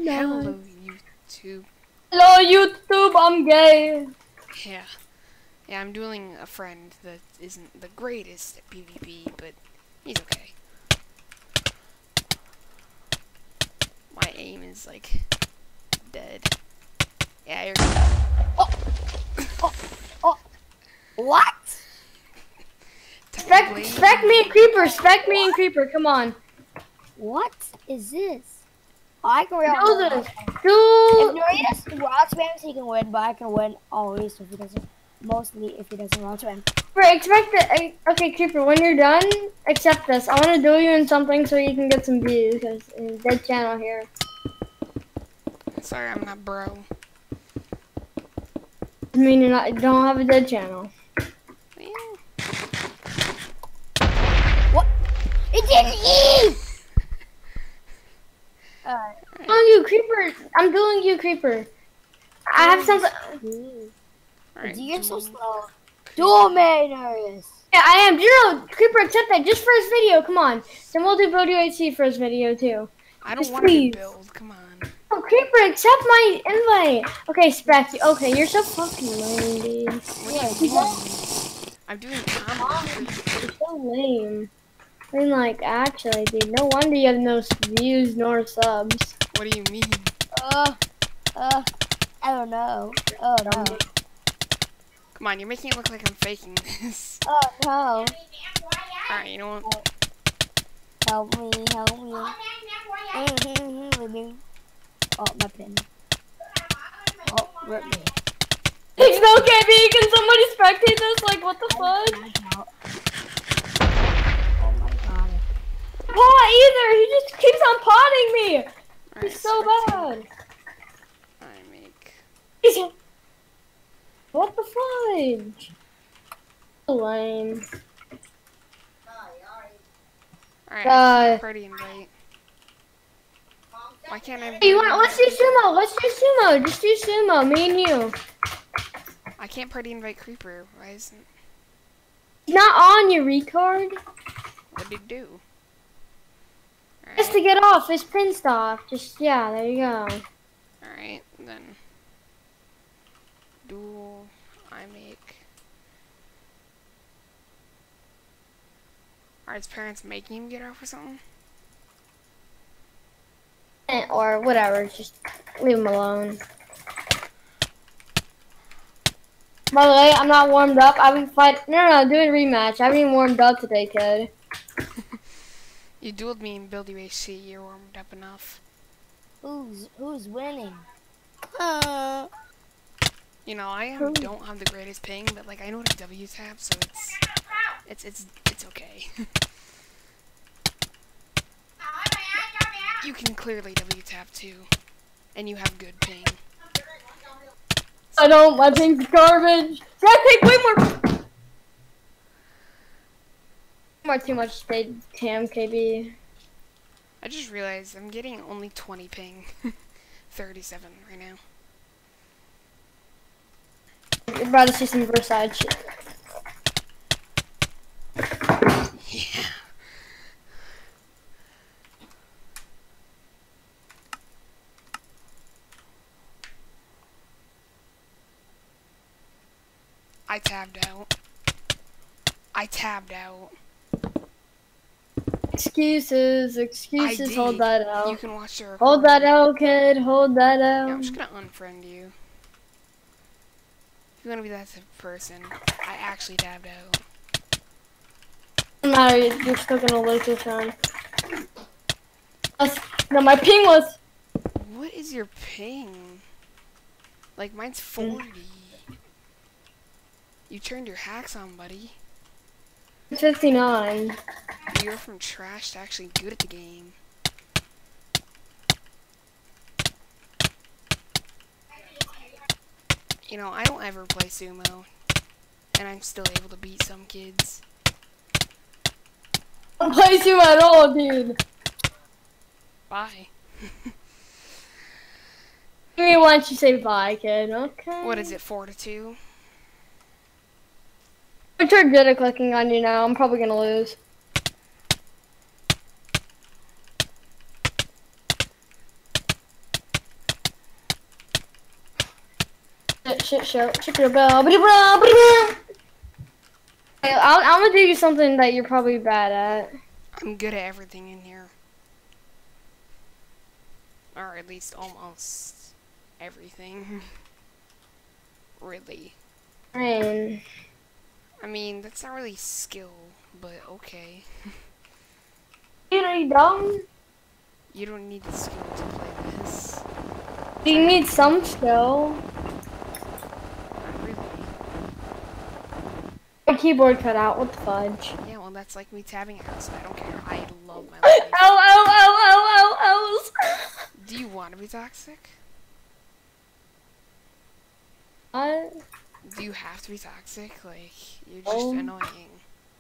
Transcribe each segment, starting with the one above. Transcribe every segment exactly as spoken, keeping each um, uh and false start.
Hello, YouTube. Hello, YouTube. I'm gay. Yeah. Yeah, I'm dueling a friend that isn't the greatest at PvP, but he's okay. My aim is, like, dead. Yeah, you're Oh, oh, oh. What? Spec, spec me and Creeper. Spec me and Creeper. Come on. What is this? Oh, I can real Do this. If Do. Norius rod spams, he can win, but I can win always if he doesn't. Mostly if he doesn't rod spam. Expect it. Okay, Creeper. When you're done, accept this. I want to do you in something so you can get some views because it's dead channel here. Sorry, I'm not bro. I mean, you're not. Don't have a dead channel. Yeah. What? It didn't eat. Alright. I'm doing you, Creeper. I'm doing you, Creeper. I have something. Alright, You're so duel. slow. Duel man, Norius. Yeah, I am. Zero. Creeper, accept that just for his video. Come on. Then we'll do Build U H C for his video too. I don't Just want to please. build, come on. Oh, Creeper, accept my invite. Okay, Spec. Okay, you're so fucking lame, dude. What Yeah, are you you doing? I'm doing combo. You're so lame. I mean, like, actually, dude, no wonder you have no views nor subs. What do you mean? Uh, uh, I don't know. Oh no. Come on, you're making it look like I'm faking this. Oh no. Alright, you know what? Help me, help me. Oh, my pin. Oh, rip me. It's no K B. Can somebody spectate this? Like, what the fuck? Oh my god. Pot either. He just keeps on potting me. Alright, He's so spectate. bad. I make... He's... What the fudge? So lame. Alright, Uh, party invite. Why can't I... Hey, you want? Let's do sumo. Let's do sumo. Just do sumo. Me and you. I can't party invite Creeper. Why isn't... He's not on you, retard. What'd he do? Just Alright, to get off his pin stop. Just yeah. There you go. alright, then... Duel... I make... Are his parents making him get off or something? Eh, Or whatever. Just leave him alone. By the way, I'm not warmed up. I've been fight. No, no, no, do a rematch. I haven't even warmed up today, kid. You dueled me in Build U H C, you're warmed up enough. Who's who's winning? Uh, You know, I am, don't have the greatest ping, but like I know what a W tap, so it's it's it's it's okay. You can clearly W tap too, and you have good ping. I don't. My ping's garbage. Gotta take way more. More too much state Tam K B. I just realized I'm getting only twenty ping, thirty-seven right now. You're about to see some Versailles shit. Yeah. I tabbed out. I tabbed out. Excuses, excuses. I Hold did. that You out. can watch the Hold recording. that out, kid. Hold that out. Yeah, I'm just gonna unfriend you. If you wanna be that type of person, I actually tabbed out. Doesn't matter. You're still gonna lose this round. That's- No, my ping was What is your ping? Like mine's forty. You turned your hacks on, buddy. fifty-nine. You're from trash to actually good at the game. You know, I don't ever play sumo, and I'm still able to beat some kids. I don't play you at all, dude. Bye. Give me once you say bye, kid. Okay. What is it, four to two? I'm too good at clicking on you now. I'm probably gonna lose. Shit, shit, show. Shit, blah, blah, blah, blah, blah, blah. Hey, I'll, I'm gonna do you something that you're probably bad at. I'm good at everything in here. Or at least almost everything. Really. Man. I mean, that's not really skill, but okay. Dude, are you dumb? You don't need the skill to play this. Do you need some skill? Not really. My keyboard cut out. What the fudge? Yeah, well, that's like me tabbing out, so I don't care. I love my Ow, life. ow, ow, ow, ow, ow. Do you want to be toxic? What? Do you have to be toxic? Like, you're just Oh. annoying.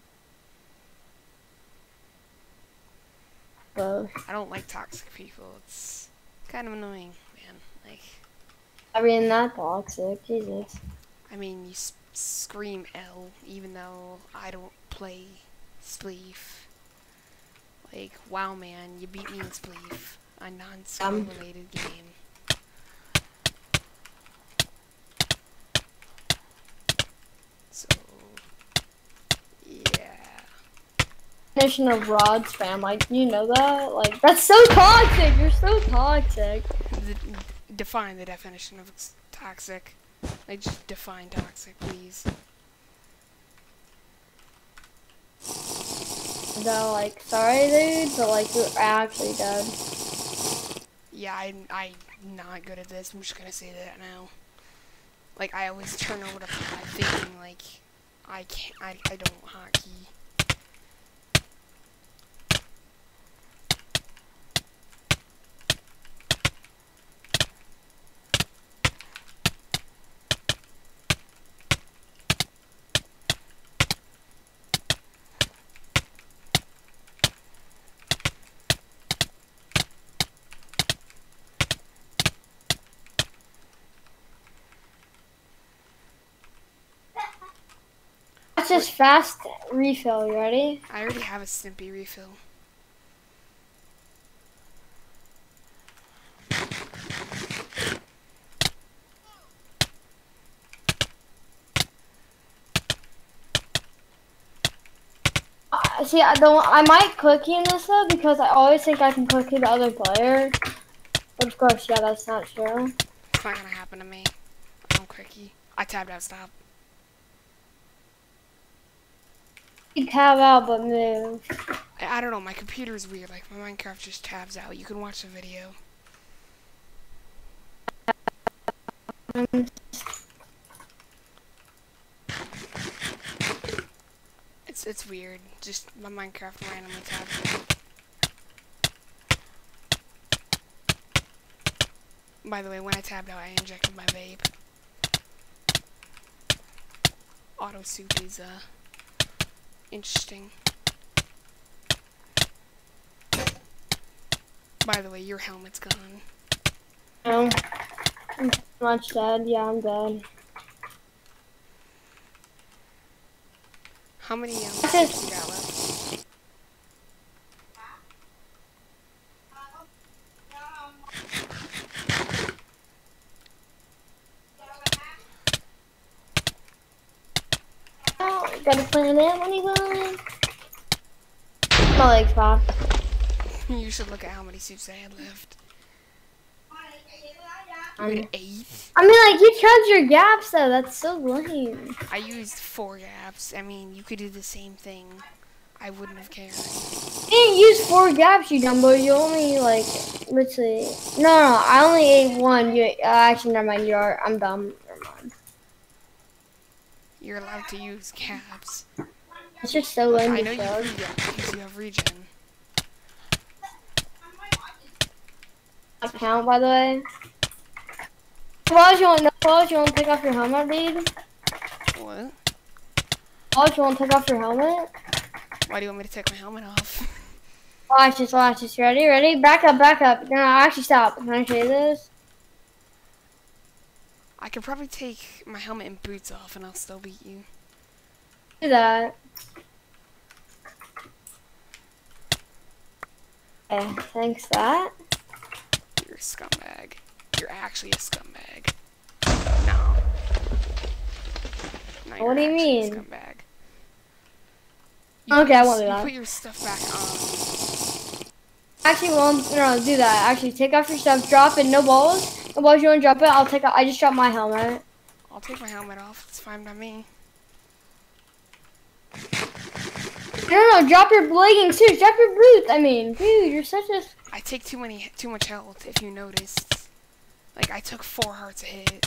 Both. I don't like toxic people. It's kind of annoying, man. Like, I mean, not toxic. Jesus. I mean, you s scream L even though I don't play Spleef. Like, wow, man, you beat me in Spleef, a non-skill Um. related game. So, yeah. Definition of Rod spam, like, you know that? Like, that's so toxic! You're so toxic. The, define the definition of s- toxic. Like, just define toxic, please. So, like, sorry, dude, but, like, you're actually dead. Yeah, I, I'm not good at this. I'm just gonna say that now. Like, I always turn over to five thinking, like, I can't, I, I don't hotkey. That's just fast refill, you ready? I already have a Stimpy refill. Uh, see, I don't. I might click you in this though because I always think I can click you the other player. But of course, yeah, that's not true. It's not gonna happen to me. I'm quickie. I tabbed out stop. You tab out but move. I, I don't know, my computer is weird. Like, my Minecraft just tabs out. You can watch the video. It's it's weird. Just my Minecraft randomly tabs out. By the way, when I tabbed out, I injected my vape. Auto soup is uh interesting. By the way, your helmet's gone. No. I'm much dead. Yeah, I'm dead. How many um, Okay. soups you got left? Oh, gotta plan that when you go. My legs pop. You should look at how many soups I had left. Um, You're at eight. I mean, like, you charge your gaps though. That's so lame. I used four gaps. I mean, you could do the same thing. I wouldn't have cared. You didn't use four gaps, you dumbo. You only, like, literally. No, no, I only ate one. You uh, actually, never mind. You are. I'm dumb. Never mind. You're allowed to use gaps. It's just so lame. I to know you charge. can gap because you have regen. Account, by the way. Paul, you want no Paul, you want to take off your helmet, dude? What? Paul, you want to take off your helmet? Why do you want me to take my helmet off? Watch this, watch this. Ready, ready? Back up, back up. No, no, actually stop. Can I show you this? I could probably take my helmet and boots off and I'll still beat you. Do that. Okay, thanks that. You're a scumbag. You're actually a scumbag. No. Now What you're do you actually a mean? Scumbag. You Okay, put I your, won't do you that. put your stuff back on. Actually, won't no do that. Actually, take off your stuff, drop it. No balls. No balls. You want to drop it? I'll take. I just dropped my helmet. I'll take my helmet off. It's fine by me. No, no, drop your leggings too. Drop your boots. I mean, dude, you're such a. I take too many, too much health. If you noticed, like I took four hearts a hit.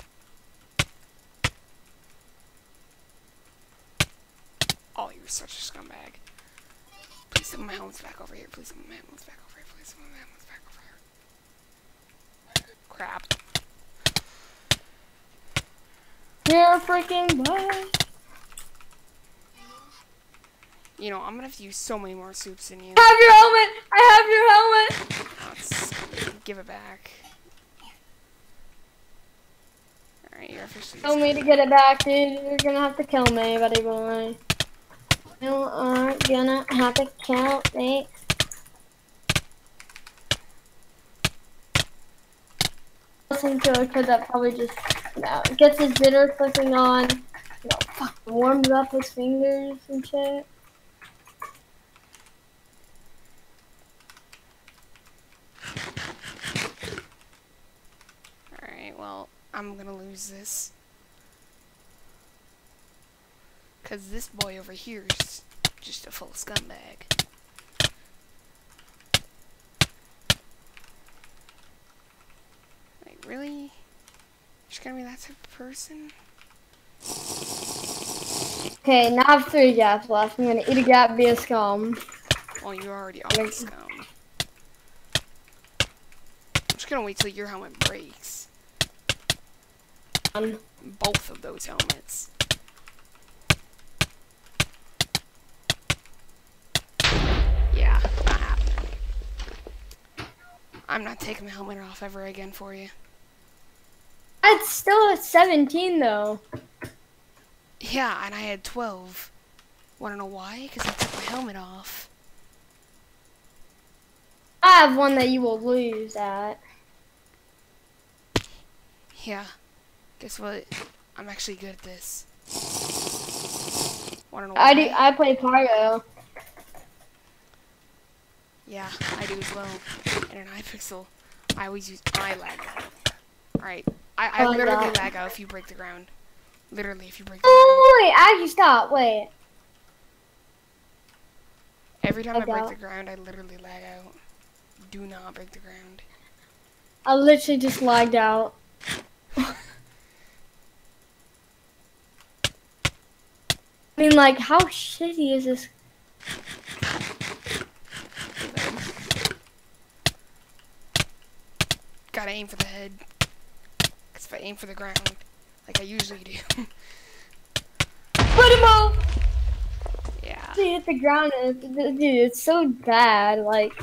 Oh, you're such a scumbag. Please put my helmet's back over here. Please put my helmet's back over here. Please put my helmet's back over here. Crap. You're a freaking boss. You know, I'm gonna have to use so many more soups than you. I have your helmet. I have your helmet. Let's give it back. Alright, you're officially. Tell me to get it back, dude. You're gonna have to kill me, buddy boy. You are gonna have to kill me. Listen to a kid that probably just you know, gets his bitter clicking on, you know, fucking warms up his fingers and shit. Alright, well, I'm gonna lose this. Because this boy over here is just a full scumbag. Like, really? You're just gonna be that type of person? Okay, now I have three gaps left. I'm gonna eat a gap, be a scum. Well, you already are a scum. I'm just gonna wait till your helmet breaks. Um, Both of those helmets. Yeah, not happening. I'm not taking the helmet off ever again for you. It's still at seventeen though. Yeah, and I had twelve. Wanna know why? Because I took my helmet off. I have one that you will lose at. Yeah. Guess what? I'm actually good at this. Wanna know why? I do. I play Pyro. Yeah, I do as well. And in Hypixel, I always use I lag out. Alright. I, I Oh, literally God. lag out if you break the ground. Literally if you break the ground. Oh wait, actually stop. Wait. Every time I Lag break out. the ground, I literally lag out. Do not break the ground. I literally just lagged out. I mean, like, how shitty is this? Gotta aim for the head. Because if I aim for the ground, like I usually do. Put him up! Yeah. He hit the ground and it, dude, it's so bad. Like,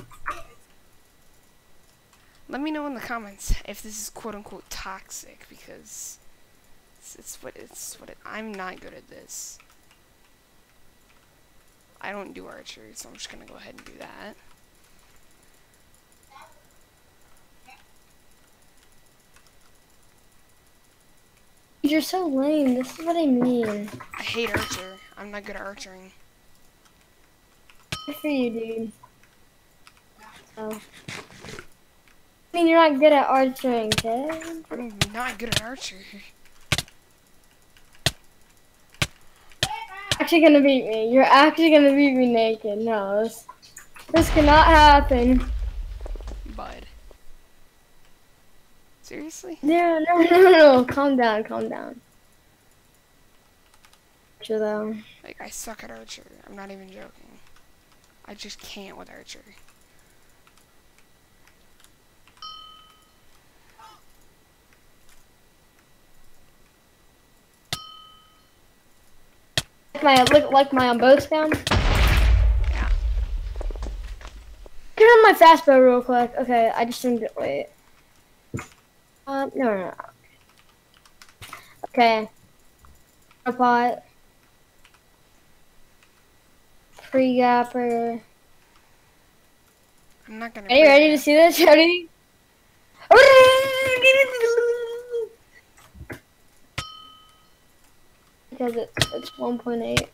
Let me know in the comments if this is quote unquote toxic, because it's, it's what it's what it, I'm not good at this. I don't do archery, so I'm just gonna go ahead and do that. you're so lame. This is what I mean. I hate archer. I'm not good at archering. Good for you, dude. Oh. I mean, you're not good at archering, kid. I'm not good at archery. Actually gonna beat me. You're actually gonna beat me naked. No, this, this cannot happen. Bud. Seriously? No, no, no, no, no. Calm down, calm down. Archer, though. Like, I suck at archery. I'm not even joking. I just can't with archery. Like my look like my on both down. Yeah. Turn on my fastbow real quick. Okay, I just didn't wait. Um, no, no, no. Okay. A pot. Pre-gapper. I'm not gonna. Are you break ready it. to see this? Ready? because it's it's one point eight.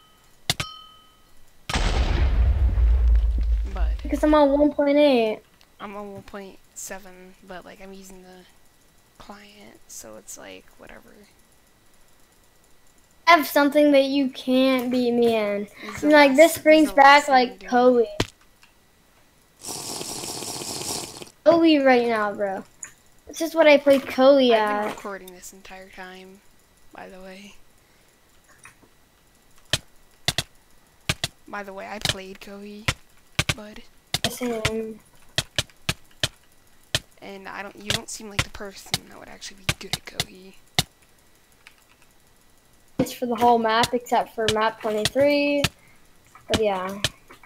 But Because I'm on one point eight. I'm on one point seven, but like I'm using the client, so it's like whatever. I have something that you can't beat me in. This is And the like last- this this brings is the back last thing I'm like doing. Kobe. Kobe right now, bro. This is what I played Kobe I've been at. recording this entire time, by the way. By the way, I played Kobe, bud, Same. and I don't. You don't seem like the person that would actually be good at Kobe. It's for the whole map except for map twenty-three. But yeah.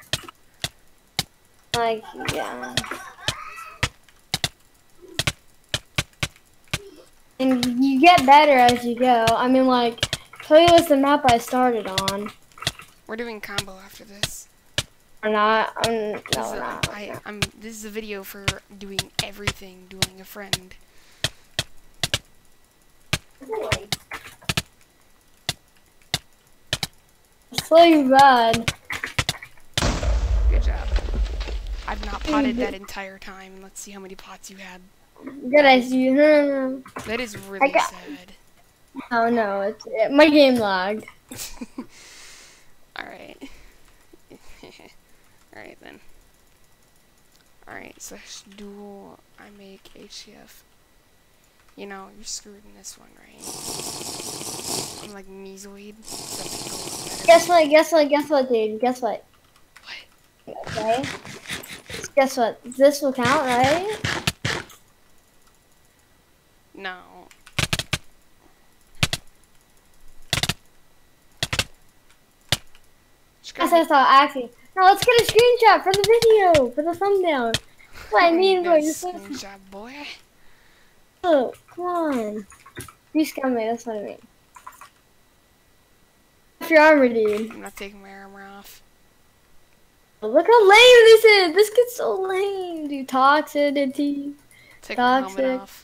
Like, yeah. And you get better as you go. I mean, like, Kobe was the map I started on. We're doing combo after this. Or not. I'm, This no, is we're a- not. I, I'm. This is a video for doing everything, doing a friend. So bad. Good job. I've not potted that entire time. Let's see how many pots you had. Good as you. No, no, no. That is really got- sad. Oh no, it's it, my game lagged. Alright. Alright then. Alright, slash dual, I make H C F. You know, you're screwed in this one, right? I'm like mesoid, so I think a lot better. Guess what? Guess what? Guess what, dude? Guess what? What? Okay. Guess what? This will count, right? No. Just That's gotta what I thought. Actually, no. Let's get a screenshot for the video, for the thumbnail. What I make mean, bro. that You're so screenshot, boy. Oh, come on. You scum me, that's what I mean. Off your armor, dude. I'm not taking my armor off. Look how lame this is. This gets so lame, dude. Toxicity. Take my Toxic. helmet off.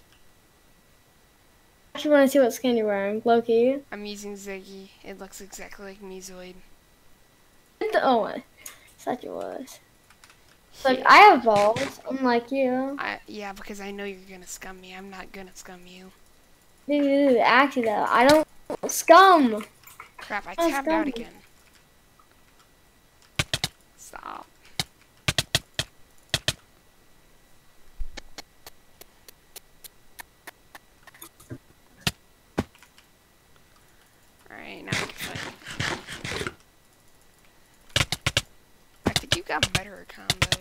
I actually want to see what skin you're wearing, Loki. I'm using Ziggy. It looks exactly like mesoid. Oh my. Such it was. Like, Yeah. I have balls, unlike you. I, yeah, because I know you're gonna scum me. I'm not gonna scum you. Dude, actually though, I don't scum. Crap, I Oh, tabbed scum. out again. Stop. Alright, now we can fight. I think you got better at combo.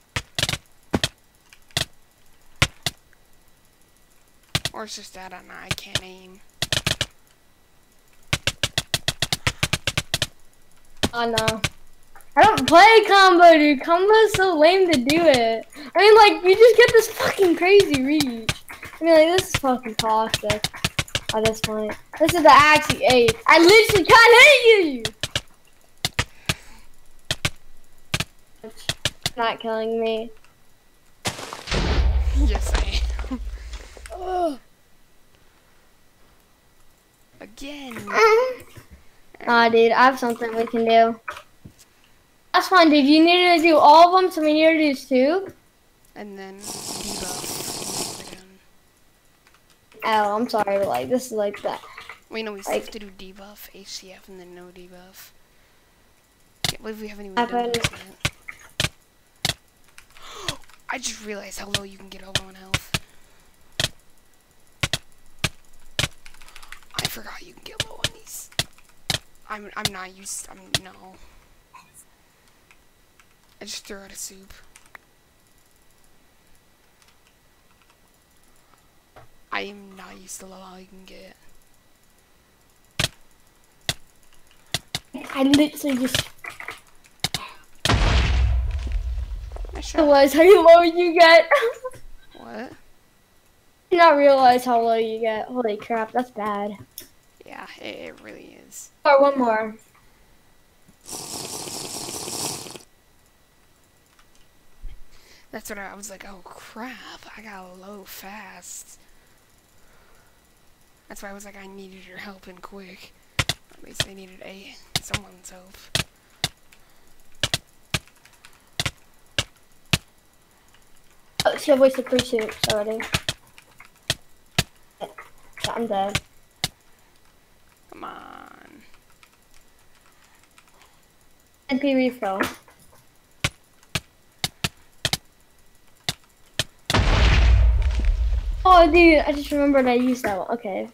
Or it's just that I don't know, I can't aim. Oh no. I don't play combo, dude. Combo's so lame to do it. I mean, like, you just get this fucking crazy reach. I mean, like, this is fucking toxic at this point. This is the actually eight. I literally can't hit you! It's not killing me. Yes, I am. Again. Nah, dude, I have something we can do. That's fine, dude. You need to do all of them, so we need to do two. And then debuff. when we're done. Oh, I'm sorry, but, like, this is like that. Wait, no, we still Like- have to do debuff, H C F, and then no debuff. Can't believe we haven't even I've done had- this yet. I just realized how low you can get a low on health. I forgot you can get low on these. I'm I'm not used. I'm no. I just threw out a soup. I am not used to low how you can get. I literally just I shot. realize how low you get. What? I did not realize how low you get. Holy crap, that's bad. Yeah, it, it really is. Or one more. That's what I, I was like, oh crap, I got low fast. That's why I was like, I needed your help and quick. At least they needed a someone's help. Oh, she have wasted three soups already. Yeah, I'm dead. Come on. N P refill. Oh, dude, I just remembered I used that one. Okay.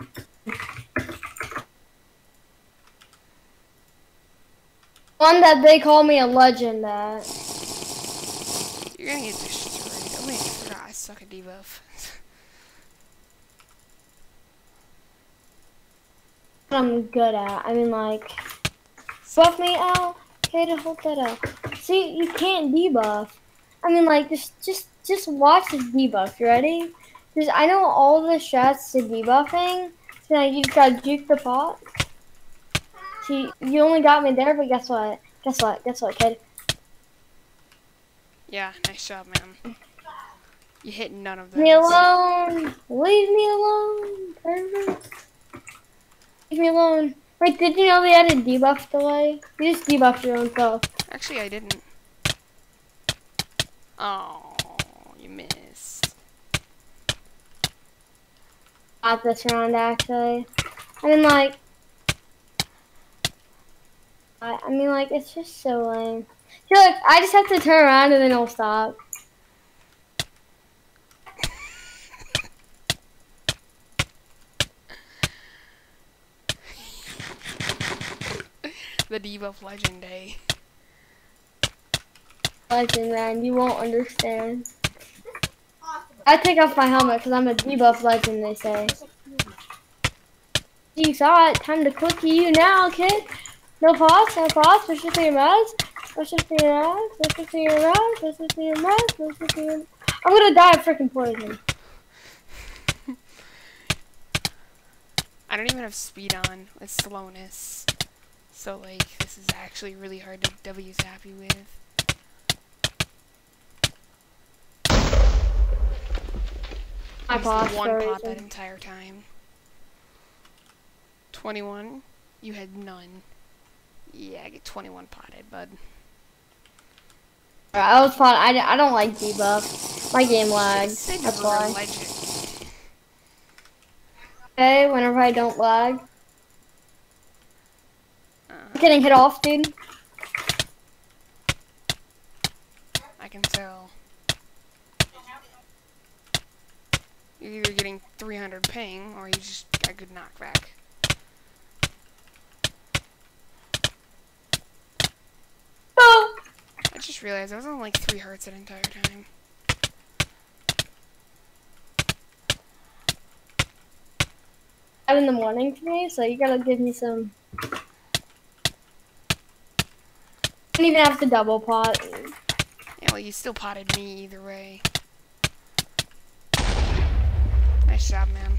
One that they call me a legend at. You're gonna get destroyed. Oh wait, I forgot I suck at debuff. I'm good at. I mean, like, buff me out. Okay, to hold that out. See, you can't debuff. I mean, like, just, just, just watch this debuff. You ready? Because I know all the strats to debuffing. So like, you just gotta juke the pot. See, you only got me there, but guess what? Guess what? Guess what, kid? Yeah, nice job, man. You hit none of those. Leave me alone. Leave me alone. Perfect. Leave me alone. Wait, did you know they had a debuff delay? You just debuffed your own self. Actually, I didn't. Oh, you missed. Not this round, actually. I mean, like, I, I mean, like, it's just so lame. See, look, I just have to turn around and then it'll stop. The debuff legend, eh? Legend, man, you won't understand. I take off my helmet because I'm a debuff legend, they say. You saw it. Time to click you now, kid. No pause, no pause. Push it to your mouse. Push it to your mouse. Push it to your mouse. Push it to your mouse. Push it to your mouse. I'm gonna die of freaking poison. I don't even have speed on with slowness. So, like, this is actually really hard to W zap you with. I I used paused one for a pot that reason. entire time. twenty-one. You had none. Yeah, I get twenty-one potted, bud. Alright, that was fun. I, I don't like debuff. My game It lags. said you That's were a why. legend. Okay, whenever I don't lag. Uh, I'm getting hit off, dude. I can tell. You're either getting three hundred ping, or you just got a good knockback. Oh! I just realized I was on like three hearts that entire time. Five in the morning for me, so you gotta give me some. Don't even have to double pot. Yeah, well, you still potted me either way. Nice job, man.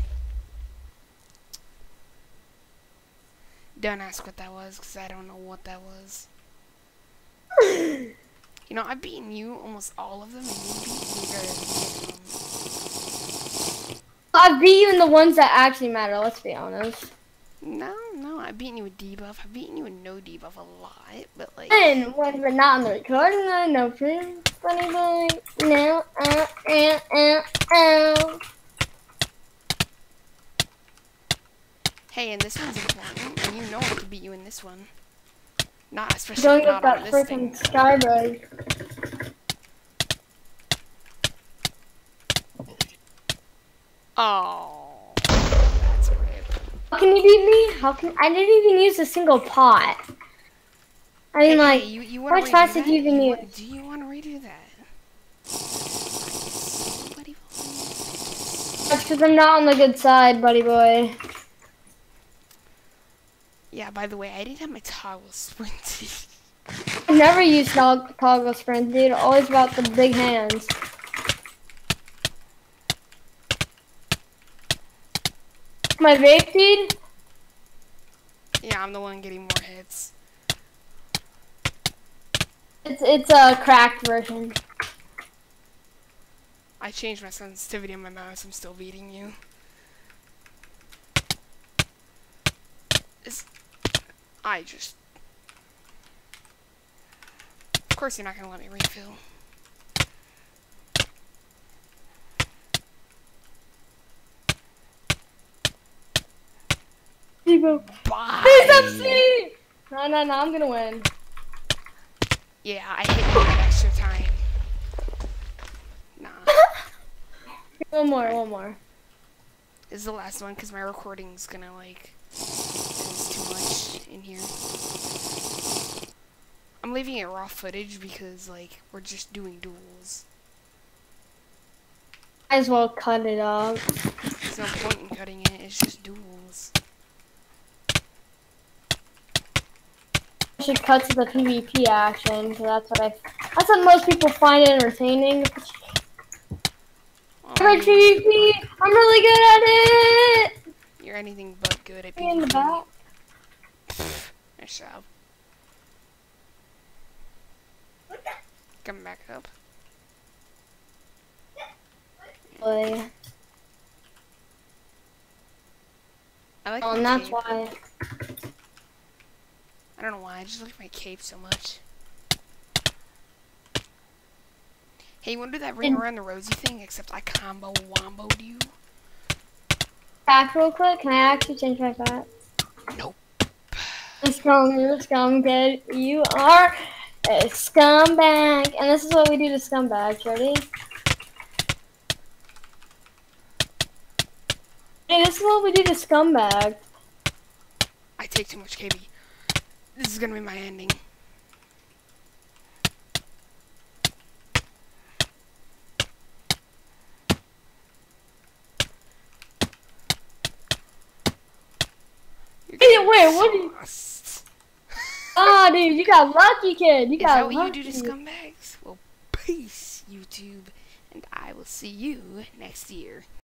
Don't ask what that was, because I don't know what that was. You know, I've beaten you almost all of them, and you beat me very few of them. I beat you in the ones that actually matter, let's be honest. No, no, I've beaten you with debuff. I've beaten you with no debuff a lot, but like... And when we're not on the recording, I know pretty funny boy. No, uh, uh, uh, uh. Hey, and this one's important, and you know I can beat you in this one. Not especially Don't not get on that this thing. freaking skybug. Oh, that's rip. How can you beat me? How can I didn't even use a single pot. I mean, Hey, like, hey, you, you how wanna much redo fast did that? you even You use? wa- Do you want to redo that? Somebody volunteer. That's because I'm not on the good side, buddy boy. Yeah, by the way, I didn't have my toggle sprinted. I've never used tog toggle sprint, dude. Always about the big hands. My vape, dude. Yeah, I'm the one getting more hits. It's it's a cracked version. I changed my sensitivity on my mouse. I'm still beating you. Is I just... Of course you're not gonna let me refill. Debo. Bye! Please up C! No, no, no, I'm gonna win. Yeah, I hit you that extra time. Nah. One more, one more. This is the last one because my recording's gonna, like... There's too much in here. I'm leaving it raw footage because, like, we're just doing duels. Might as well cut it up. There's no point in cutting it, it's just duels. I should cut to the PvP action, because that's what I, that's what most people find entertaining. Oh, I'm PvP, I'm really good at it! you're anything but good at Me in the PvP. back. Nice job. Coming back up. Boy. I like Oh, my and that's cape. why. I don't know why, I just like my cape so much. Hey, you wanna do that ring around the rosy thing, except I combo womboed you? Back real quick, can I actually change my back? Nope. Scum, you're a scumbag. You are a scumbag. And this is what we do to scumbags. Ready? Hey, this is what we do to scumbags. I take too much K B. This is gonna be my ending. Hey, wait, what do you... Ah, dude, you got lucky, kid. You Is got that what lucky. you do to scumbags? Well, peace, YouTube, and I will see you next year.